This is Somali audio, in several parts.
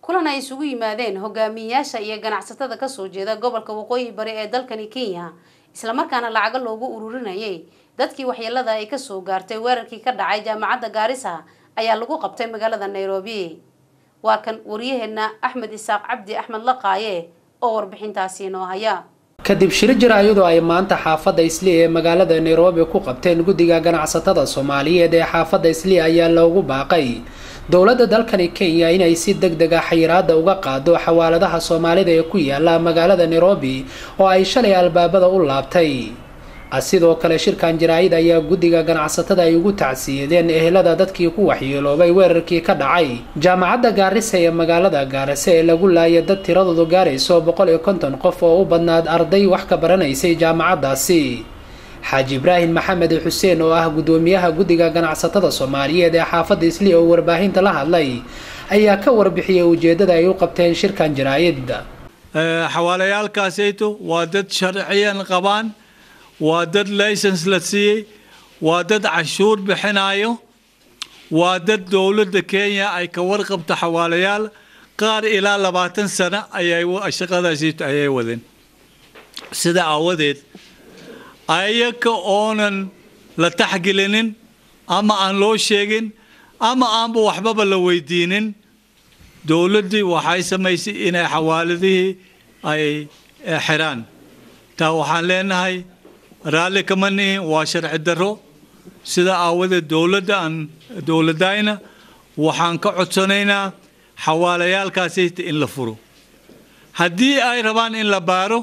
kulan ay isugu yimaadeen hogaamiyayaasha iyo ganacsatada ka soo jeeda gobolka waqooyi bari ee dalkani Kenya isla markaana lacag loogu ururinayay dadkii waxyeelada ay ka soo gaartay weerarkii ka dhacay jaamacadda Garissa ayaa lagu qabtay magaalada Nairobi waa kan wariyaheena Axmed Isaaq Cabdi Axmed Laqaaye oo warbixintaasi noo haya kadib shir jiraayadu ay maanta xaafadda Islii ee magaalada Nairobi ku qabteen guddiga ganacsatada Soomaaliyeed ee xaafadda Islii ayaa loogu baaqay dawladda dalkani Kenya inay si degdeg ah xayiraada uga qaado xawaaladaha Soomaalida ee ku yaala magaalada Nairobi oo ay shalay albaabada u laabtay sidoo kale shirkan jiraayid ayaa guddiga ganacsatada ay ugu tacsiyeedeen ehelada dadkii ku waxyeeloobay weerarkii ka dhacay jaamacadda Garissa ee magaalada Garissa ee lagu laayay dad tiradoodu gaarayso 150 qof oo u badnaad arday wax ka baranaysay jaamacaddaasi Xaaji Ibraahim Maxamed Xuseen oo ah gudoomiyaha guddiga ganacsatada Soomaaliyeed ee xaafadda Islii oo warbaahinta la hadlay ayaa ka warbixiyay ujeedada ay u qabteen shirkan jiraayid xawaalayaalkaasayto waa dad sharciyan qabaan waa dad license la siiyay waa dad cashuur bixinayo waa dad dawladda Kenya ay ka warqabto xawaalayaal qaar ilaa 20 sano ayay shaqadaasi ay wadeen sida awadeed ayaka oonan la taxgilinin ama aan loo sheegin ama aanba waxba la weydiinin dawladdu waxay samaysay inay xawaaladii ay xiraan taa waxaan leenahay raalli kama nihin waa sharci darro sida aawada dawladayna waxaan ka codsanaynaa xawaalayaalkaasi in la furo haddii ay rabaan in la baaro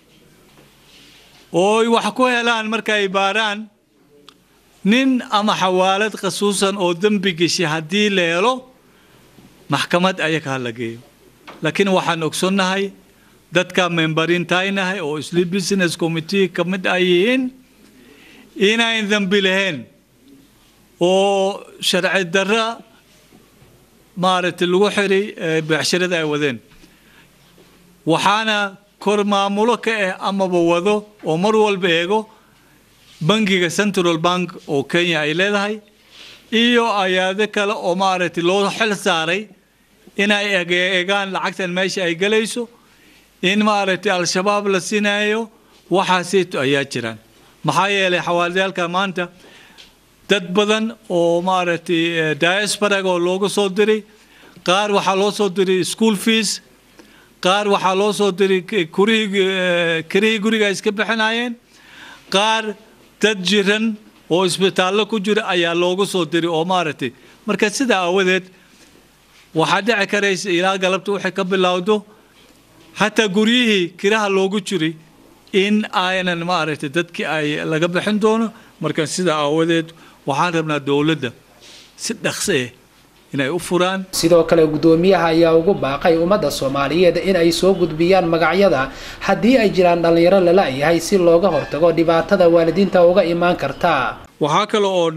oo wax ku helaan marka ay baaraan nin ama xawaalad khasuusan oo dambi gashay haddii la helo maxkamad ayaga la geeyo laakiin waxaan ogsoonnahay dadka memberintaynahay oo Islii Business Committee kamid ay yihiin inay dambi lahayn oo sharci darro maaragtay lagu xiray beecshirada ay wadeen waxaana kor maamulo ka ama wado oo mar walba eego bangiga Central Bank oo Kenya ay leedahay iyo ayaade kale oo maaragtay loo xil saaray inay eegaan lacagtan meesha ay galayso in maaragtay al-shabaab la sinayo waxaasito ayaa jiraan maxaa yeelay xawaalayaalka maanta dad badan oo maaragtay diaspora oo looga soo diray qaar waxa loo soo diray school fees qaar waxa loo soo diray guriga iska bixinayeen qaar dad jiran oo isbitaallo ku jira ayaa looga soo diray oo maaragtay marka sida awadeed waxa dhici karaysa ilaa galabta wixii ka bilowdo hatta guriyihii kiraha loogu jiray in aynan maaragtay dadkii ay laga bixin doono marka sida awadeed waxaan rabnaa dawladda si dhaqso ah inay u furaan sidoo kale gudoomiyaha ayaa ugu baaqay ummadda Soomaaliyeed in ay soo gudbiyaan magacyada haddii ay jiraan dhalinyaro la leeyahay si looga hortago dhibaatada waalidiinta uga imaan karta waxa kale oo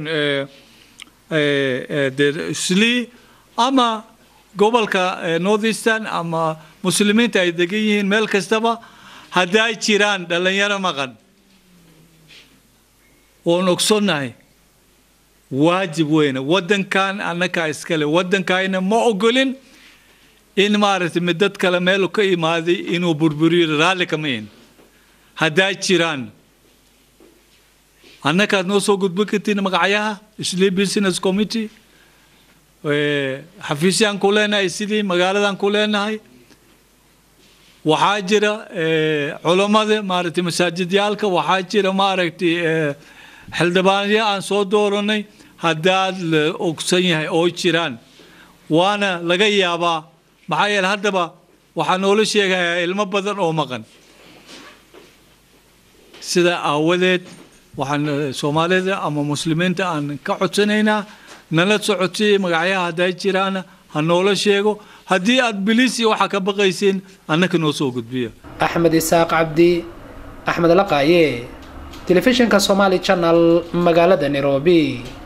Islii ama gobolka North Eastern ama muslimiinta ay degan yihiin meel kastaba haday jiraan dhalinyaro maqan oo ogsoonnahay waajib weyn wadankan annaka iskale wadankayna ma ogolin in maaragtay midad kale meel ka imaaday inuu burburiyo raalli kama in haday jiraan annaka noo soo gudbin kartiin magacayaha Islii Business Committee xafiisyan ku leenahay sidii magaaladan ku leenahay waxaa jira culimada maaragtay masaajidyaalka waxaa jira maaragtay xildhibaanyo aan soo dooranay haddaad la ogsan yahay oo jiraan waana laga yaabaa maxaa yeelay haddaba waxaa noola sheegayaa ilmo badan oo maqan sida aawadeed waxaan Soomaalida ama muslimiinta aan ka codsanaynaa nala socodsiy magacyaha hadday jiraan ha noola sheego haddii aad biliisi waxa ka baqaysiin annaka noo soo gudbiya Axmed Isaaq Cabdi Axmed Laqaaye Telefishinka Somali Channel magaalada Nairobi